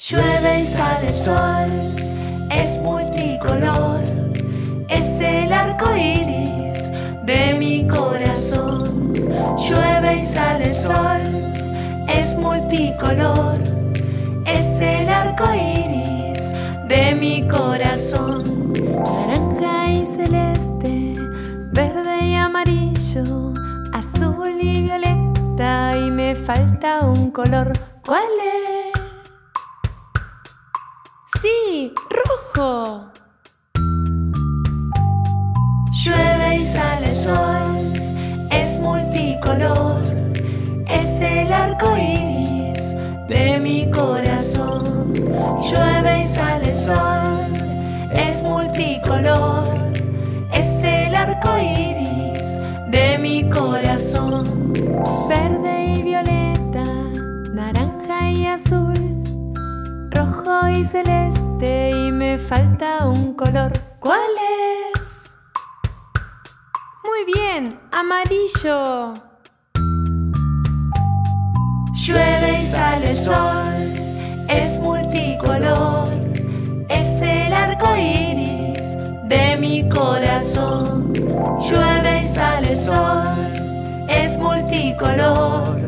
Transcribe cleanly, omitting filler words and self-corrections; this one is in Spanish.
Llueve y sale el sol, es multicolor, es el arco iris de mi corazón. Llueve y sale el sol, es multicolor, es el arco iris de mi corazón. Naranja y celeste, verde y amarillo, azul y violeta, y me falta un color. ¿Cuál es? ¡Sí! ¡Rojo! Llueve y sale el sol, es multicolor, es el arco iris de mi corazón. Llueve y sale el sol, es multicolor, es el arco iris de mi corazón. Verde y violeta, naranja y azul, rojo y celeste, y me falta un color. ¿Cuál es? Muy bien, amarillo. Llueve y sale el sol, es multicolor, es el arco iris de mi corazón. Llueve y sale el sol, es multicolor,